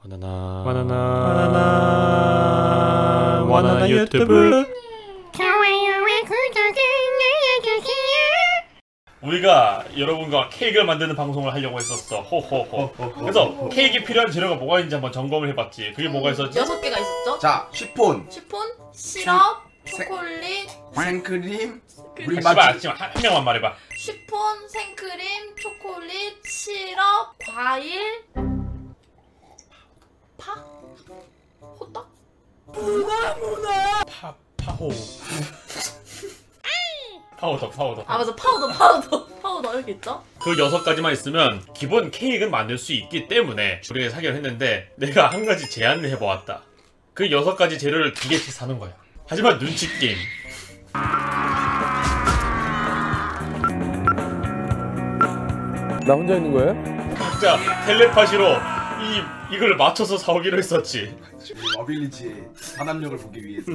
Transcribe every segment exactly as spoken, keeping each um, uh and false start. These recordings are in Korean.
바나나 바나나 바나나 바나나 유튜브. 좋아요와 구독을 눌러주세요. 우리가 여러분과 케이크를 만드는 방송을 하려고 했었어. 호호호. 그래서 케이크에 필요한 재료가 뭐가 있는지 한번 점검을 해봤지. 그게 뭐가 있었지? 여섯 개가 있었죠? 자, 쉬폰, 시폰, 시럽, 세- 초콜릿, 생크림, 물 씨발 맞지? 아침 한, 한 명만 말해봐. 시폰, 생크림, 초콜릿, 시럽, 과일, 파? 호떡? 파 파호. 파우더 파우더. 아 맞아, 파우더, 파우더, 파우더 이렇게 있죠? 그 여섯 가지만 있으면 기본 케이크는 만들 수 있기 때문에 우리가 사기를 했는데 내가 한 가지 제안을 해보았다. 그 여섯 가지 재료를 두 개씩 사는 거야. 하지만 눈치 게임. 나 혼자 있는 거예요? 각자 텔레파시로 이 이걸 맞춰서 사오기로 했었지. 어빌리지의 단합력을 보기 위해서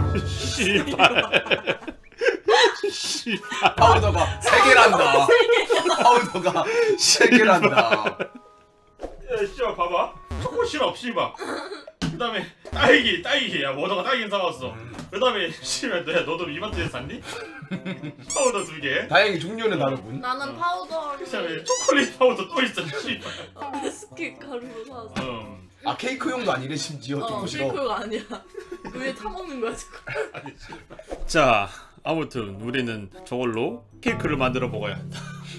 씨발. 씨발. 파우더가 세 개란다. 파우더가 세 개란다. 야, 씨발 봐봐. 초코 시럽 씨발. 그다음에 딸기, 딸기. 야, 워너가 딸기 사왔어. 그다음에 씨발 너야 너도 이마트에서 샀니? 파우더 두 개. 다행히 종류는 다르군. 나는 파우더를 그다음에 초콜릿 파우더 또 있어. 씨발. 비스킷 가루로 사왔어. 음. 아, 케이크용도 아니래 심지어. 어, 조금 싫어. 케이크가 아니야. 왜 타먹는 거야 지금? 아니 씨발. 자, 아무튼 우리는 저걸로 케이크를 만들어 먹어야 한다.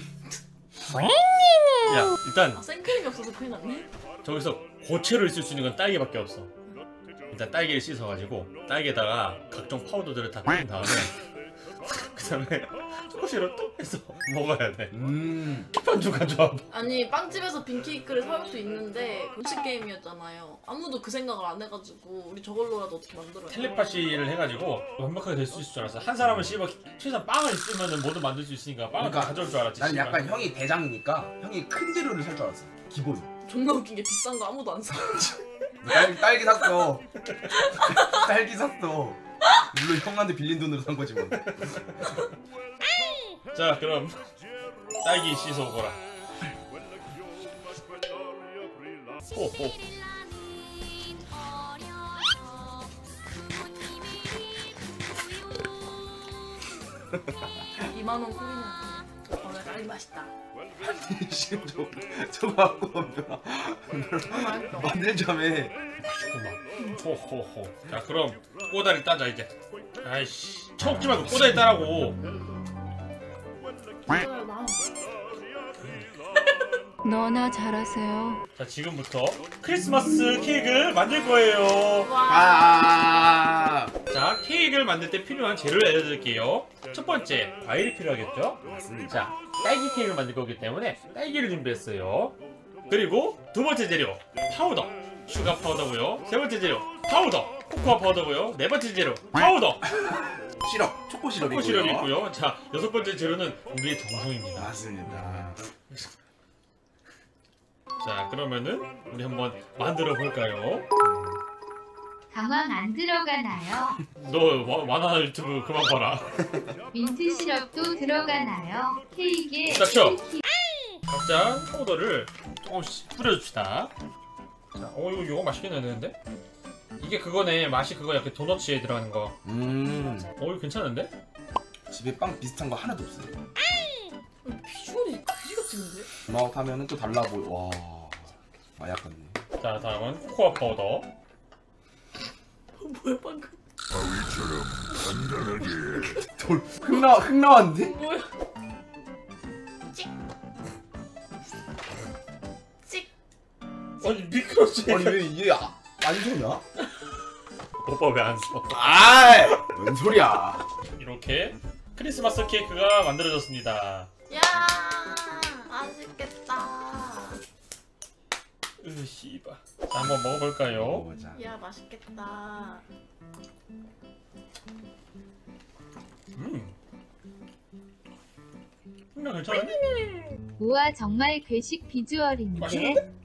야, 일단 아, 생크림이 없어서 큰일 났네. 저기서 고체로 있을 수 있는 건 딸기밖에 없어. 일단 딸기를 씻어가지고 딸기에다가 각종 파우더들을 다 뿌린 다음에 그 다음에 초코시럽 또 해서 먹어야 돼. 음. 반죽 가져와. 아니 빵집에서 빈케이크를 사올 수 있는데 공식 게임이었잖아요. 아무도 그 생각을 안 해가지고 우리 저걸로라도 어떻게 만들어야 돼? 텔레파시를 해가지고 완벽하게 될 수 있을 줄 알았어. 한 사람은 씹어 최소한 빵을 있으면 뭐든 만들 수 있으니까 빵을 다 그러니까 가져올 줄 알았지. 나는 씨발. 약간 형이 대장이니까 형이 큰 재료를 살 줄 알았어. 기본. 존나 웃긴 게 비싼 거 아무도 안 사. 딸기, 딸기 샀어. 딸기 샀어. 물론 형한테 빌린 돈으로 산 거지 뭐. 자, 그럼 딸기 씻어 오거라. 호호. 이만 원 콜이냐? 어, 딸기 맛있다. 지금 저 저거 갖고 오면 만들자매. 맛있구만. 호호호. 자, 그럼 꼬다리 따자 이제. 아이씨. 쳐먹지 말고 꼬다리 따라고. 이거야 나. 너나 잘하세요. 자, 지금부터 크리스마스 케이크를 만들 거예요. 와. 아. 자, 케이크를 만들 때 필요한 재료를 알려드릴게요. 첫 번째, 과일이 필요하겠죠? 맞습니다. 자, 딸기 케이크를 만들 거기 때문에 딸기를 준비했어요. 그리고 두 번째 재료, 파우더. 슈가 파우더고요. 세 번째 재료, 파우더. 코코아 파우더고요. 네 번째 재료, 파우더. 시럽, 초코 시럽이고요. 초코 시럽이 있고요. 자, 여섯 번째 재료는 우리의 정성입니다. 맞습니다. 자, 그러면은 우리 한번 만들어 볼까요? 당황 안 들어가나요? 너 와- 와나나 유튜브 그만 봐라. 민트 시럽도 들어가나요? 케이크에 자, 켜. 각자 파우더를 조금씩 뿌려줍시다. 자, 어 이거 이거 맛있게 내는데? 이게 그거네. 맛이 그거 약간 도너츠에 들어가는 거. 음. 어 이거 괜찮은데? 집에 빵 비슷한 거 하나도 없어요. 비주얼이 그지 같은데? 막 하면은 또 달라 보여. 와. 마약 같네. 자, 다음은 코코아 파우더. 뭐야 방금? 돌. 흙 나, 흙 나왔는데? 뭐야? 찍. 찍. 아니 미끄러지. 아니 왜 이게 아, 안 좋냐? 오빠 왜 안 써? 아이! 뭔 소리야? 이렇게 크리스마스 케이크가 만들어졌습니다. 야 맛있겠다. 으 씨발. 자, 한번 먹어볼까요? 먹어보자. 야 맛있겠다. 음. 그냥 괜찮은데? 우와 정말 괴식 비주얼인데. 맛있는데?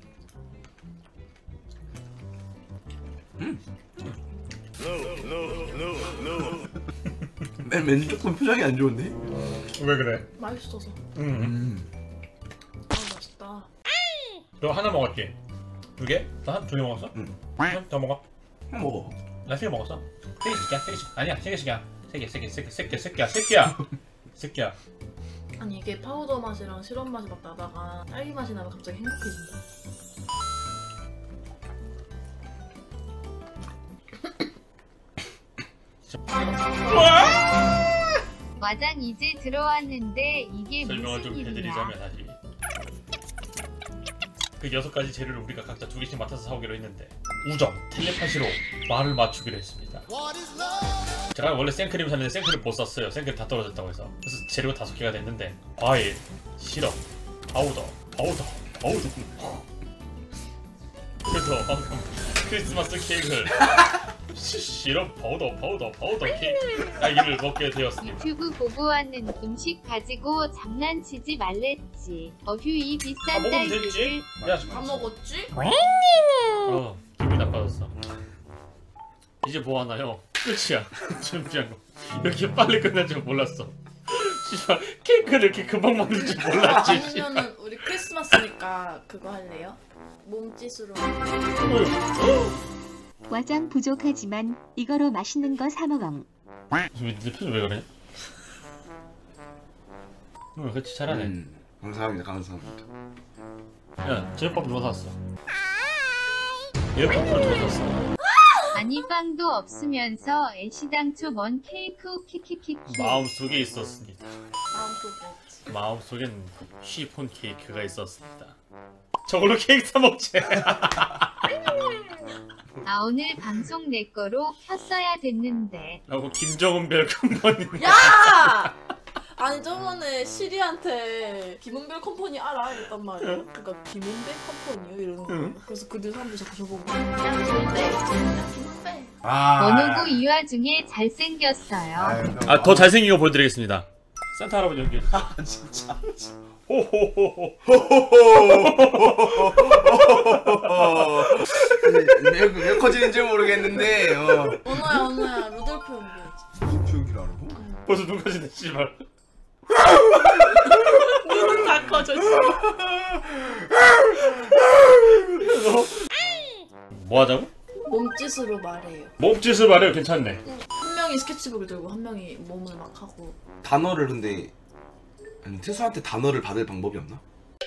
맨, 맨 조금 표정이 안 좋은데? 왜 그래? 맛있어서. 음. 음. 아 맛있다. 너 하나 먹었지? 두 개? 나두 개 먹었어? 응. 응? 더 먹어. 형 먹어. 나 세 개 먹었어. 세 개씩이야? 세 개씩. 아니야, 세 개씩이야. 세 개, 세 개, 세 개, 세 개, 세 개야, 세 개야. 세 개야. 아니 이게 파우더 맛이랑 시럽 맛이 막 나다가 딸기 맛이 나면 갑자기 행복해진다. 와장 이제 들어왔는데 이게 설명을 무슨 좀 일이야? 해드리자면 다시 그 여섯 가지 재료를 우리가 각자 두 개씩 맡아서 사오기로 했는데 우정, 텔레파시로 말을 맞추기로 했습니다. 제가 원래 생크림 샀는데 생크림 못 샀어요. 생크림 다 떨어졌다고 해서. 그래서 재료가 다섯 개가 됐는데 과일, 시럽, 파우더, 파우더, 파우더. 그래서 방금 크리스마스 케이크를 시- 시럽, 파우더, 파우더, 파우더 케이크 딸기를 먹게 되었습니다. 유튜브 보고 왔는 음식 가지고 장난치지 말랬지. 어휴 이 다 비싼 먹으면 되지? 딸기를 야, 다 먹었지? 어, 기분이 나빠졌어. 이제 뭐 하나요? 끝이야. 준비한 거. 이렇게 빨리 끝날 줄 몰랐어. 씨발 케이크를 이렇게 금방 만들 줄 몰랐지. 아니면은 우리 크리스마스니까 그거 할래요? 몸짓으로. 와장 부족하지만 이거로 맛있는 거 사 먹엉. 왜, 내 표정 왜 그래? 응, 그렇지 잘하네. 음, 감사합니다. 감사합니다. 야, 제육밥 누가 샀어? 제육밥을 누가 샀어? 아니 빵도 없으면서 애시당초 먼 케이크 키키키키. 마음속에 있었습니다. 마음속에. 마음속엔 쉬폰 케이크가 있었습니다. 저걸로 케이크 사 먹지. 아 오늘 방송 내 거로 켰어야 됐는데. 라고 김정은 별컴퍼니. 야! 아니 저번에 시리한테 김은별 컴퍼니 알아? 이랬단 말이야. 그러니까 김은별 컴퍼니요? 이러는 거. 응. 그래서 그들 사람들이 자꾸 저보고 야 김은별 야 김은별. 아. 원우구 이 와중에 잘생겼어요. 아, 더 잘생긴 거 보여드리겠습니다. 산타 할아버지 연기. 아 진짜. 호호호호. 왜, 왜 커지는지 모르겠는데. 어. 언어야 언어야 루돌프 연기했지. 기억이라 알고? 벌써 눈 커지네 씨발. 눈은 다 커졌어. 뭐 하자고? 몸짓으로 말해요. 몸짓을 말해요. 괜찮네. 한 명이 스케치북을 들고 한 명이 몸을 막 하고. 단어를 근데 아니 태수한테 단어를 받을 방법이 없나?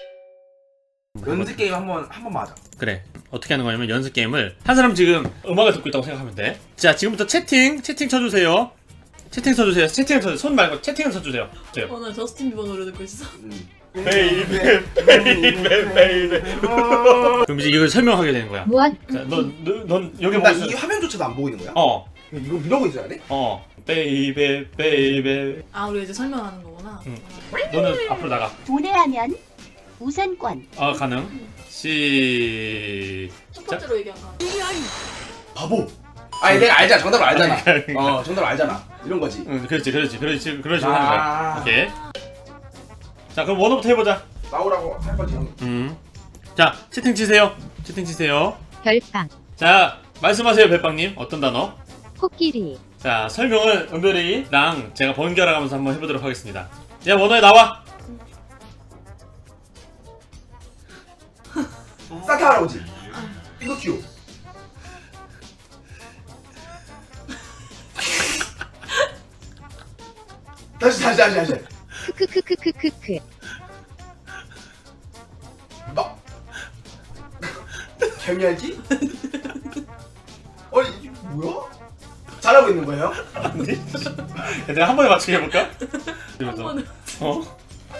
연습 게임 한번 한 번만 하자. 그래. 어떻게 하는 거냐면 연습 게임을 한 사람 지금 음악을 듣고 있다고 생각하면 돼. 자, 지금부터 채팅 채팅 쳐주세요. 채팅 쳐주세요. 채팅을 쳐주세요. 손 말고 채팅을 쳐주세요. 네. 어, 나 저스틴 비버 노래 듣고 있어. 음. 베이베 베이베 베이베. 그럼 이제 이걸 설명하게 되는 거야. 뭐? 자, 넌, 넌, 넌 여기 나 보고 이 있어. 화면조차도 안 보이는 거야? 어, 이거 이러고 있어야 돼? 어. 베이베 베이베. 아 우리 이제 설명하는 거구나. 응. 너는 앞으로 나가. 도래하면 우선권. 아, 가능. 시. 첫 번째로 얘기한 거. 바보. 아니 내가 알잖아. 정답을 알잖아. 아니, 어 정답을 알잖아. 이런 거지. 응, 그렇지, 그렇지, 그렇지, 그런 식으로 아. 하는 거야. 오케이. 자, 그럼 원어부터 해보자. 나오라고 할 거지. 음. 자, 채팅 치세요. 채팅 치세요. 별빵. 자, 말씀하세요, 별빵님. 어떤 단어? 코끼리. 자, 설명을 은별이랑 제가 번갈아가면서 한번 해보도록 하겠습니다. 야, 원어에 나와. 산타 할아버지. 피노키오. 다시 다시 다시 다시. 크크크크크크크. 막 개미알기? 아니 이게 뭐야? 잘하고 있는 거예요? 아니, 야, 내가 한 번에 맞추게 해볼까? 이러면서. 번에. 어?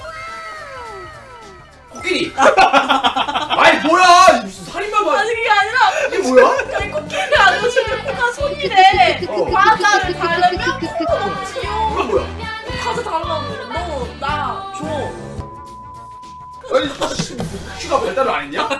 코끼리. 아니 뭐야? 무슨 살인마 봐. 아니 그게 아니라 이게 뭐야? 아니 코끼리가 아니고 지금 코가 손이래. 어. 과자를 달래면 코가 이거 먹지요. 뭐야? 과자 달라고. 너 나 줘. 아니 씨, 키가 발달을 안 했냐?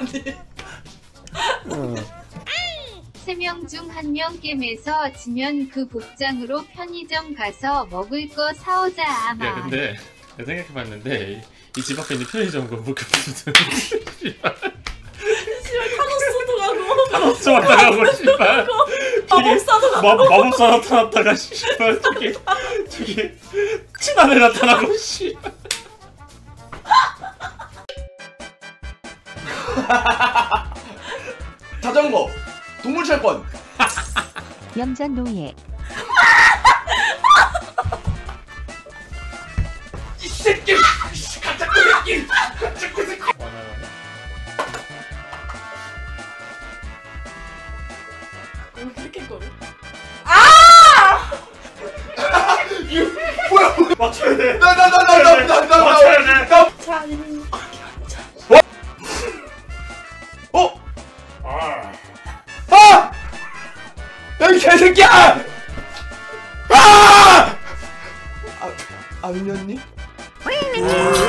세 명 중 한 명 게임에서 지면 그 복장으로 편의점 가서 먹을 거 사오자 아마. 야, 근데 내가 생각해봤는데 이 집 앞에 있는 편의점과 물급수는 씨발 타노스도 가고. 타노스 왔다 가고 씨발. 마법사도 가고. 마, 마법사 나타났다가 씨발 저기 저기 친한 애 나타나고 씨발. 자전거, 동물철권. 염전 노예. 이 새끼, 가짜꾸 새끼, 가짜꾸 새끼. 왜 이렇게 거려? 뭐야? 맞춰야 돼. 나 나 나 나 나 나 나 맞춰야 돼. 나. 자, 이 어? 아. 아! 야, 이 개새끼야! 아! 아, 안 밀렸니?